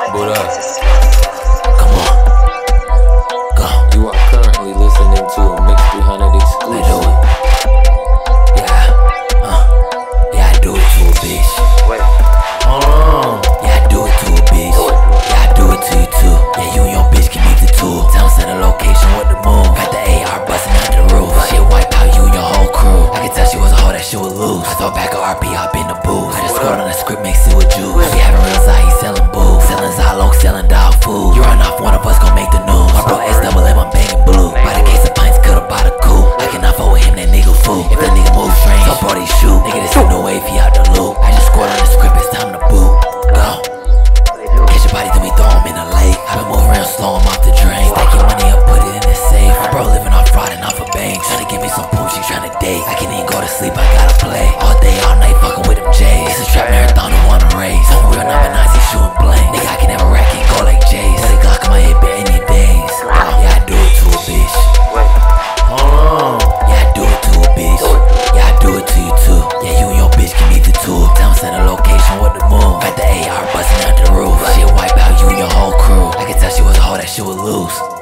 Boot up. Come on. Go. You are currently listening to a Mix 300 exclusive. I do it. Yeah, I do it to a bitch. Wait. Hold on. Yeah, I do it to a bitch. Yeah, I do it to you too. Yeah, you and your bitch can meet the two. Tell them send a location with the moon. Got the AR busting out the roof. Shit wipe out you and your whole crew. I can tell she was a hoe that she would lose. I throw back a RP, hop in the booth. I just scored on the script, mix it with juice. I be having real Zai selling booze. Selling Zalo, selling dog food. You run off, one of us gon' make the news. My bro S double M, I'm banging blue. Buy the case of pints, could've bought a coupe. I cannot fuck with him, that nigga fool. If that nigga move strange, so bro they shoot. Nigga, this ain't no wave, he out the loop. I just scored on the script, it's time to boot. Go. Catch your body, then we throw him in the lake. I been moving real slow, I'm off the drain. Stack your money up, put it in the safe. My bro living off fraud and off a bank. Tryna give me some poop, she tryna date. I can't even go to sleep, I gotta play. All day, all night, fucking with them J's. It's a trap marathon, who wanna race. I'm real number 9, he shooting blank. Nigga, I can never rack and go like J's. Put a Glock in my head, bet any days. Yeah, I do it to a bitch. Wait. Hold on. Yeah, I do it to a bitch. Yeah, I do it to you too. Yeah, you and your bitch can meet the two. Tell them send a location with the moon. Got the AR busting out the roof. Shit wipe out you and your whole crew. I can tell she was a hoe that she would lose.